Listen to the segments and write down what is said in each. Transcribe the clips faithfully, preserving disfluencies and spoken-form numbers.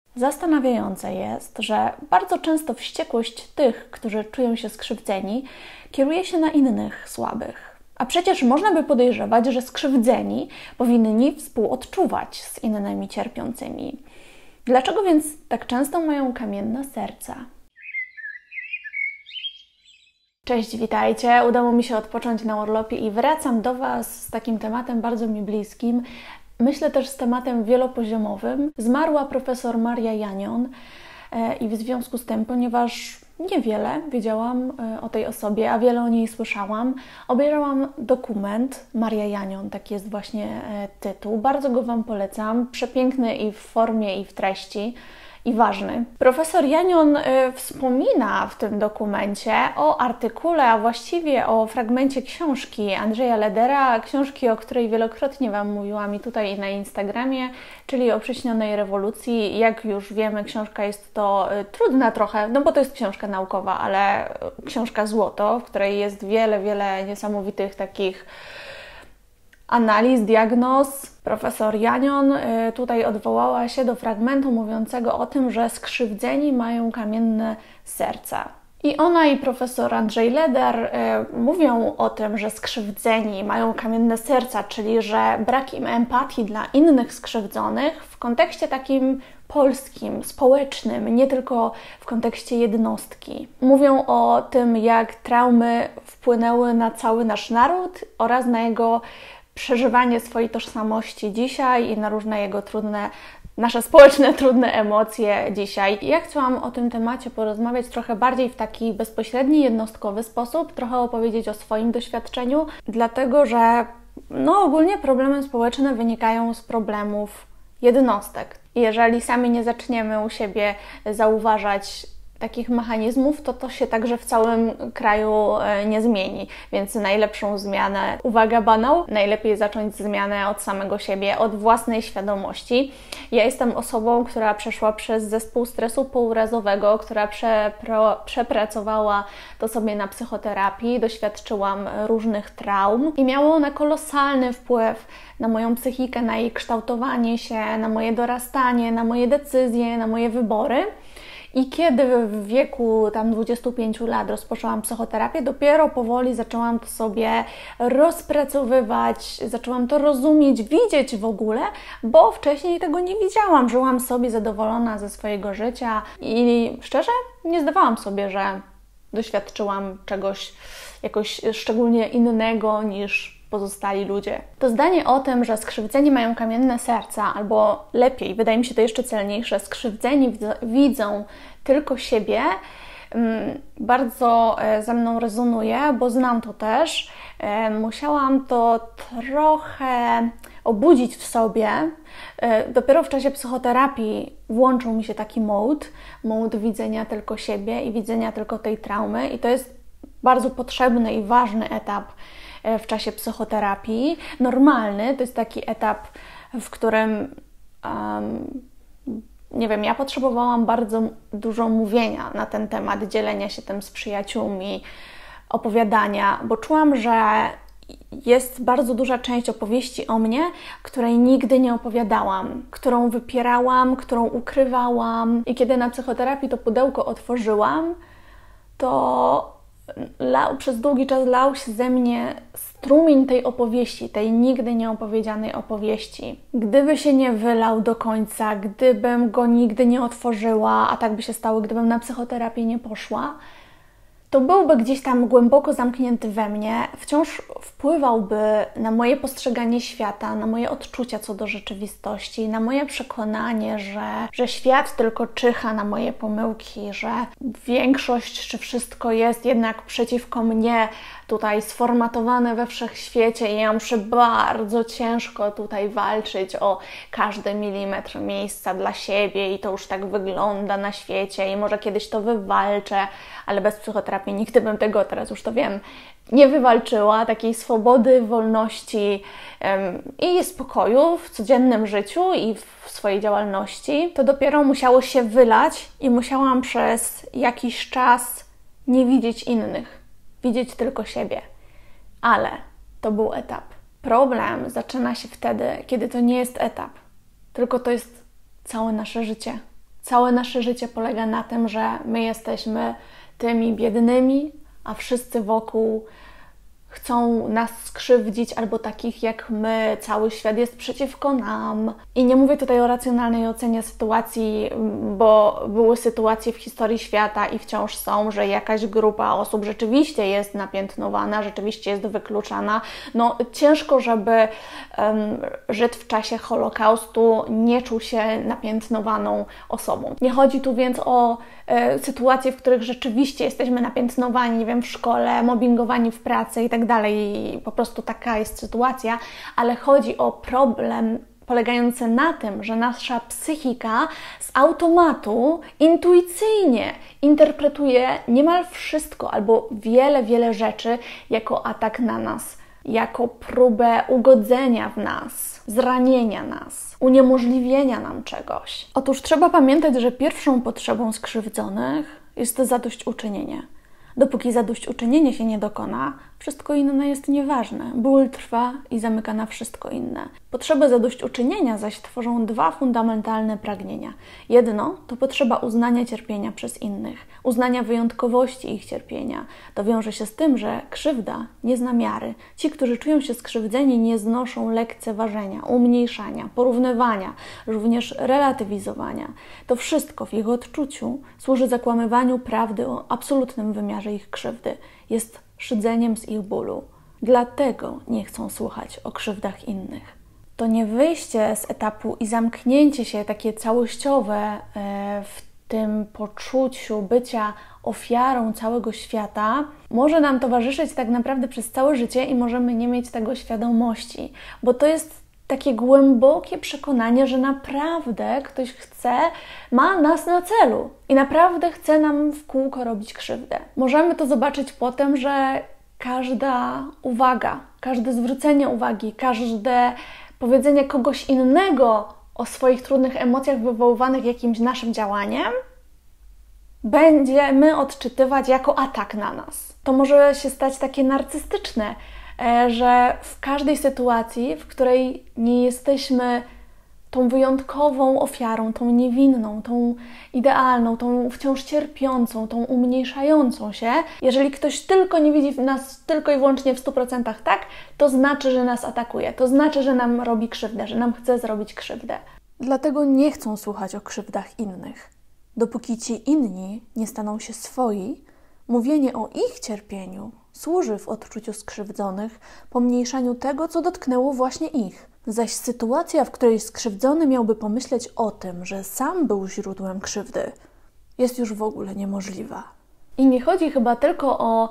Zastanawiające jest, że bardzo często wściekłość tych, którzy czują się skrzywdzeni, kieruje się na innych słabych. A przecież można by podejrzewać, że skrzywdzeni powinni współodczuwać z innymi cierpiącymi. Dlaczego więc tak często mają kamienne serca? Cześć, witajcie. Udało mi się odpocząć na urlopie i wracam do Was z takim tematem bardzo mi bliskim. Myślę też z tematem wielopoziomowym. Zmarła profesor Maria Janion i w związku z tym, ponieważ niewiele wiedziałam o tej osobie, a wiele o niej słyszałam, obejrzałam dokument Maria Janion, taki jest właśnie tytuł. Bardzo go Wam polecam, przepiękny i w formie, i w treści. I ważny. Profesor Janion y, wspomina w tym dokumencie o artykule, a właściwie o fragmencie książki Andrzeja Ledera, książki, o której wielokrotnie Wam mówiłam i tutaj i na Instagramie, czyli o Przyśnionej rewolucji. Jak już wiemy, książka jest to y, trudna trochę, no bo to jest książka naukowa, ale y, książka złoto, w której jest wiele, wiele niesamowitych takich analiz, diagnoz. Profesor Janion y, tutaj odwołała się do fragmentu mówiącego o tym, że skrzywdzeni mają kamienne serca. I ona i profesor Andrzej Leder y, mówią o tym, że skrzywdzeni mają kamienne serca, czyli że brak im empatii dla innych skrzywdzonych w kontekście takim polskim, społecznym, nie tylko w kontekście jednostki. Mówią o tym, jak traumy wpłynęły na cały nasz naród oraz na jego przeżywanie swojej tożsamości dzisiaj i na różne jego trudne, nasze społeczne trudne emocje dzisiaj. Ja chciałam o tym temacie porozmawiać trochę bardziej w taki bezpośredni, jednostkowy sposób, trochę opowiedzieć o swoim doświadczeniu, dlatego że no ogólnie problemy społeczne wynikają z problemów jednostek. Jeżeli sami nie zaczniemy u siebie zauważać takich mechanizmów, to to się także w całym kraju nie zmieni. Więc najlepszą zmianę, uwaga banał, najlepiej zacząć zmianę od samego siebie, od własnej świadomości. Ja jestem osobą, która przeszła przez zespół stresu pourazowego, która przepro, przepracowała to sobie na psychoterapii, doświadczyłam różnych traum i miało one kolosalny wpływ na moją psychikę, na jej kształtowanie się, na moje dorastanie, na moje decyzje, na moje wybory. I kiedy w wieku tam dwudziestu pięciu lat rozpoczęłam psychoterapię, dopiero powoli zaczęłam to sobie rozpracowywać, zaczęłam to rozumieć, widzieć w ogóle, bo wcześniej tego nie widziałam. Żyłam sobie zadowolona ze swojego życia i szczerze nie zdawałam sobie, że doświadczyłam czegoś jakoś szczególnie innego niż pozostali ludzie. To zdanie o tym, że skrzywdzeni mają kamienne serca, albo lepiej, wydaje mi się to jeszcze celniejsze, skrzywdzeni widzą tylko siebie, bardzo ze mną rezonuje, bo znam to też. Musiałam to trochę obudzić w sobie. Dopiero w czasie psychoterapii włączył mi się taki mode, mode widzenia tylko siebie i widzenia tylko tej traumy i to jest bardzo potrzebny i ważny etap w czasie psychoterapii. Normalny to jest taki etap, w którym um, nie wiem, ja potrzebowałam bardzo dużo mówienia na ten temat, dzielenia się tym z przyjaciółmi, opowiadania, bo czułam, że jest bardzo duża część opowieści o mnie, której nigdy nie opowiadałam, którą wypierałam, którą ukrywałam. I kiedy na psychoterapii to pudełko otworzyłam, to Lał, przez długi czas lał się ze mnie strumień tej opowieści, tej nigdy nieopowiedzianej opowieści. Gdyby się nie wylał do końca, gdybym go nigdy nie otworzyła, a tak by się stało, gdybym na psychoterapię nie poszła, to byłby gdzieś tam głęboko zamknięty we mnie, wciąż wpływałby na moje postrzeganie świata, na moje odczucia co do rzeczywistości, na moje przekonanie, że, że świat tylko czyha na moje pomyłki, że większość czy wszystko jest jednak przeciwko mnie, tutaj sformatowane we wszechświecie i ja muszę bardzo ciężko tutaj walczyć o każdy milimetr miejsca dla siebie i to już tak wygląda na świecie i może kiedyś to wywalczę, ale bez psychoterapii nigdy bym tego, teraz już to wiem, nie wywalczyła, takiej swobody, wolności ym, i spokoju w codziennym życiu i w swojej działalności. To dopiero musiało się wylać i musiałam przez jakiś czas nie widzieć innych. Widzieć tylko siebie. Ale to był etap. Problem zaczyna się wtedy, kiedy to nie jest etap, tylko to jest całe nasze życie. Całe nasze życie polega na tym, że my jesteśmy tymi biednymi, a wszyscy wokół chcą nas skrzywdzić, albo takich jak my, cały świat jest przeciwko nam. I nie mówię tutaj o racjonalnej ocenie sytuacji, bo były sytuacje w historii świata i wciąż są, że jakaś grupa osób rzeczywiście jest napiętnowana, rzeczywiście jest wykluczana. No ciężko, żeby um, Żyd w czasie Holokaustu nie czuł się napiętnowaną osobą. Nie chodzi tu więc o e, sytuacje, w których rzeczywiście jesteśmy napiętnowani, nie wiem, w szkole, mobbingowani w pracy i tak dalej, po prostu taka jest sytuacja, ale chodzi o problem polegający na tym, że nasza psychika z automatu intuicyjnie interpretuje niemal wszystko albo wiele, wiele rzeczy jako atak na nas, jako próbę ugodzenia w nas, zranienia nas, uniemożliwienia nam czegoś. Otóż trzeba pamiętać, że pierwszą potrzebą skrzywdzonych jest to zadośćuczynienie. Dopóki zadośćuczynienie się nie dokona, wszystko inne jest nieważne. Ból trwa i zamyka na wszystko inne. Potrzebę zadośćuczynienia zaś tworzą dwa fundamentalne pragnienia. Jedno to potrzeba uznania cierpienia przez innych, uznania wyjątkowości ich cierpienia. To wiąże się z tym, że krzywda nie zna miary. Ci, którzy czują się skrzywdzeni, nie znoszą lekceważenia, umniejszania, porównywania, również relatywizowania. To wszystko w ich odczuciu służy zakłamywaniu prawdy o absolutnym wymiarze ich krzywdy. Jest szydzeniem z ich bólu. Dlatego nie chcą słuchać o krzywdach innych. To nie wyjście z etapu i zamknięcie się takie całościowe w tym poczuciu bycia ofiarą całego świata może nam towarzyszyć tak naprawdę przez całe życie i możemy nie mieć tego świadomości, bo to jest takie głębokie przekonanie, że naprawdę ktoś chce, ma nas na celu i naprawdę chce nam w kółko robić krzywdę. Możemy to zobaczyć potem, że każda uwaga, każde zwrócenie uwagi, każde powiedzenie kogoś innego o swoich trudnych emocjach wywoływanych jakimś naszym działaniem będziemy odczytywać jako atak na nas. To może się stać takie narcystyczne, że w każdej sytuacji, w której nie jesteśmy tą wyjątkową ofiarą, tą niewinną, tą idealną, tą wciąż cierpiącą, tą umniejszającą się, jeżeli ktoś tylko nie widzi nas tylko i wyłącznie w stu procentach tak, to znaczy, że nas atakuje, to znaczy, że nam robi krzywdę, że nam chce zrobić krzywdę. Dlatego nie chcą słuchać o krzywdach innych. Dopóki ci inni nie staną się swoi, mówienie o ich cierpieniu służy w odczuciu skrzywdzonych pomniejszaniu tego, co dotknęło właśnie ich. Zaś sytuacja, w której skrzywdzony miałby pomyśleć o tym, że sam był źródłem krzywdy, jest już w ogóle niemożliwa. I nie chodzi chyba tylko o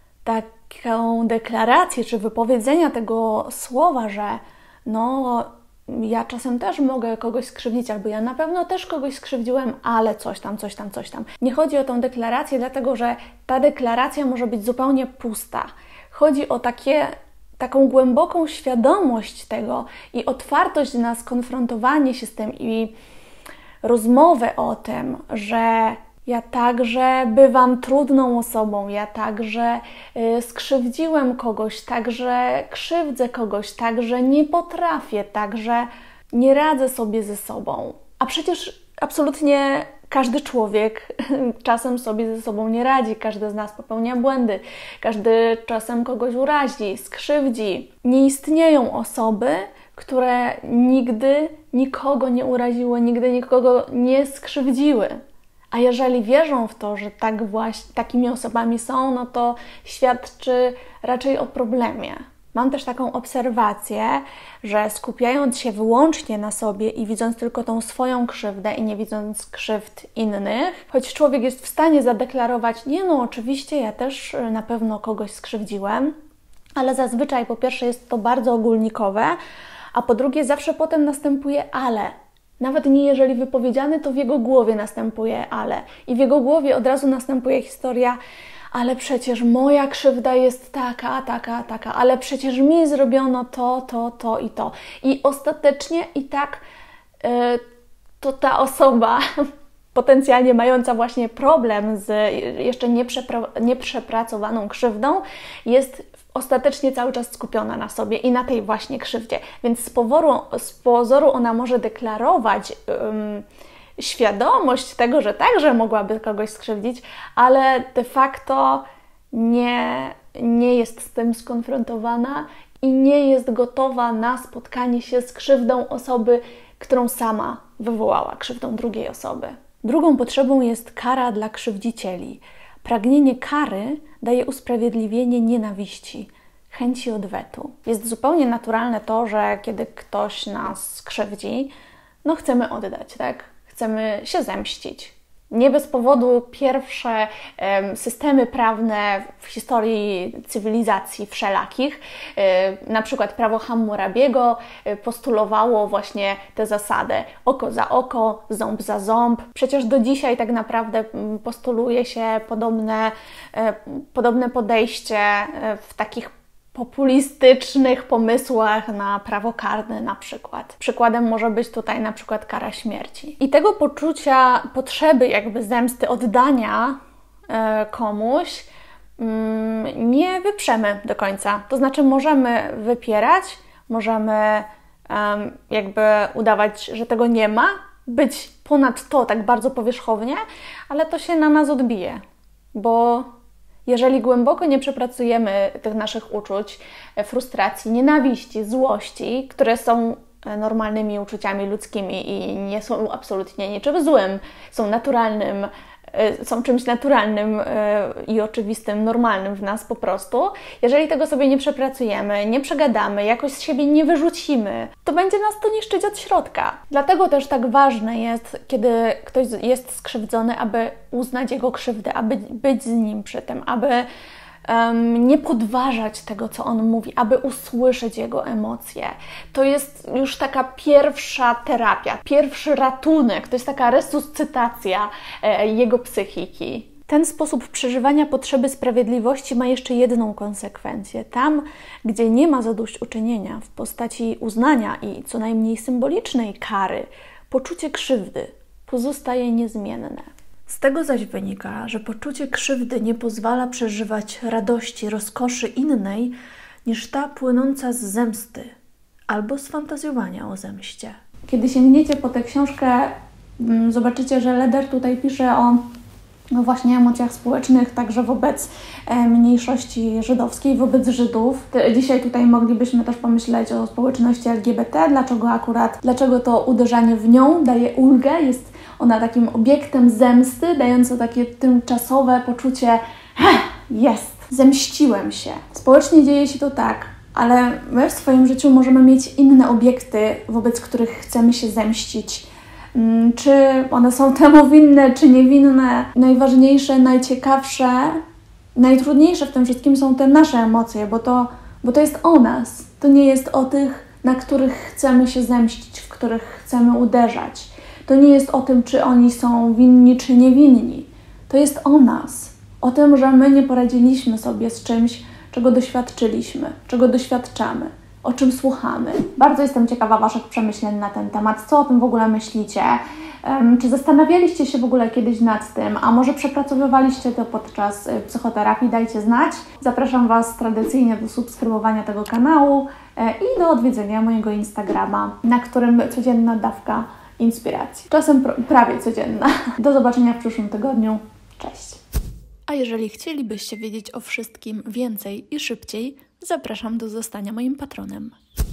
taką deklarację czy wypowiedzenia tego słowa, że no ja czasem też mogę kogoś skrzywdzić, albo ja na pewno też kogoś skrzywdziłem, ale coś tam, coś tam, coś tam. Nie chodzi o tą deklarację, dlatego że ta deklaracja może być zupełnie pusta. Chodzi o takie, taką głęboką świadomość tego i otwartość na skonfrontowanie się z tym i rozmowę o tym, że ja także bywam trudną osobą, ja także y, skrzywdziłem kogoś, także krzywdzę kogoś, także nie potrafię, także nie radzę sobie ze sobą. A przecież absolutnie każdy człowiek czasem sobie ze sobą nie radzi, każdy z nas popełnia błędy, każdy czasem kogoś urazi, skrzywdzi. Nie istnieją osoby, które nigdy nikogo nie uraziły, nigdy nikogo nie skrzywdziły. A jeżeli wierzą w to, że tak właśnie, takimi osobami są, no to świadczy raczej o problemie. Mam też taką obserwację, że skupiając się wyłącznie na sobie i widząc tylko tą swoją krzywdę i nie widząc krzywd innych, choć człowiek jest w stanie zadeklarować, nie no oczywiście ja też na pewno kogoś skrzywdziłem, ale zazwyczaj po pierwsze jest to bardzo ogólnikowe, a po drugie zawsze potem następuje ale. Nawet nie jeżeli wypowiedziany, to w jego głowie następuje ale. I w jego głowie od razu następuje historia, ale przecież moja krzywda jest taka, taka, taka, ale przecież mi zrobiono to, to, to i to. I ostatecznie i tak yy, to ta osoba potencjalnie mająca właśnie problem z jeszcze nieprzepra- nieprzepracowaną krzywdą jest ostatecznie cały czas skupiona na sobie i na tej właśnie krzywdzie. Więc z, poworu, z pozoru ona może deklarować um, świadomość tego, że także mogłaby kogoś skrzywdzić, ale de facto nie, nie jest z tym skonfrontowana i nie jest gotowa na spotkanie się z krzywdą osoby, którą sama wywołała, krzywdą drugiej osoby. Drugą potrzebą jest kara dla krzywdzicieli. Pragnienie kary daje usprawiedliwienie nienawiści, chęci odwetu. Jest zupełnie naturalne to, że kiedy ktoś nas skrzywdzi, no chcemy oddać, tak? Chcemy się zemścić. Nie bez powodu pierwsze um, systemy prawne w historii cywilizacji wszelakich, um, na przykład prawo Hammurabiego um, postulowało właśnie tę zasadę oko za oko, ząb za ząb. Przecież do dzisiaj tak naprawdę um, postuluje się podobne, um, podobne podejście um, w takich populistycznych pomysłach na prawo karne na przykład. Przykładem może być tutaj na przykład kara śmierci. I tego poczucia potrzeby jakby zemsty, oddania e, komuś mm, nie wyprzemy do końca. To znaczy możemy wypierać, możemy um, jakby udawać, że tego nie ma, być ponad to tak bardzo powierzchownie, ale to się na nas odbije, bo jeżeli głęboko nie przepracujemy tych naszych uczuć, frustracji, nienawiści, złości, które są normalnymi uczuciami ludzkimi i nie są absolutnie niczym złym, są naturalnym, są czymś naturalnym i oczywistym, normalnym w nas po prostu. Jeżeli tego sobie nie przepracujemy, nie przegadamy, jakoś z siebie nie wyrzucimy, to będzie nas to niszczyć od środka. Dlatego też tak ważne jest, kiedy ktoś jest skrzywdzony, aby uznać jego krzywdę, aby być z nim przy tym, aby Um, nie podważać tego, co on mówi, aby usłyszeć jego emocje. To jest już taka pierwsza terapia, pierwszy ratunek, to jest taka resuscytacja e, jego psychiki. Ten sposób przeżywania potrzeby sprawiedliwości ma jeszcze jedną konsekwencję. Tam, gdzie nie ma zadośćuczynienia w postaci uznania i co najmniej symbolicznej kary, poczucie krzywdy pozostaje niezmienne. Z tego zaś wynika, że poczucie krzywdy nie pozwala przeżywać radości, rozkoszy innej niż ta płynąca z zemsty albo z fantazjowania o zemście. Kiedy sięgniecie po tę książkę, zobaczycie, że Leder tutaj pisze o no właśnie emocjach społecznych, także wobec mniejszości żydowskiej, wobec Żydów. Dzisiaj tutaj moglibyśmy też pomyśleć o społeczności L G B T, dlaczego akurat, dlaczego to uderzanie w nią daje ulgę, jest ona takim obiektem zemsty, dającą takie tymczasowe poczucie jest, zemściłem się. Społecznie dzieje się to tak, ale my w swoim życiu możemy mieć inne obiekty, wobec których chcemy się zemścić. Czy one są temu winne, czy niewinne. Najważniejsze, najciekawsze, najtrudniejsze w tym wszystkim są te nasze emocje, bo to, bo to jest o nas. To nie jest o tych, na których chcemy się zemścić, w których chcemy uderzać. To nie jest o tym, czy oni są winni, czy niewinni. To jest o nas. O tym, że my nie poradziliśmy sobie z czymś, czego doświadczyliśmy, czego doświadczamy, o czym słuchamy. Bardzo jestem ciekawa Waszych przemyśleń na ten temat. Co o tym w ogóle myślicie? Um, czy zastanawialiście się w ogóle kiedyś nad tym? A może przepracowywaliście to podczas y, psychoterapii? Dajcie znać. Zapraszam Was tradycyjnie do subskrybowania tego kanału y, i do odwiedzenia mojego Instagrama, na którym codzienna dawka inspiracji. Czasem pr- prawie codzienna. Do zobaczenia w przyszłym tygodniu. Cześć! A jeżeli chcielibyście wiedzieć o wszystkim więcej i szybciej, zapraszam do zostania moim patronem.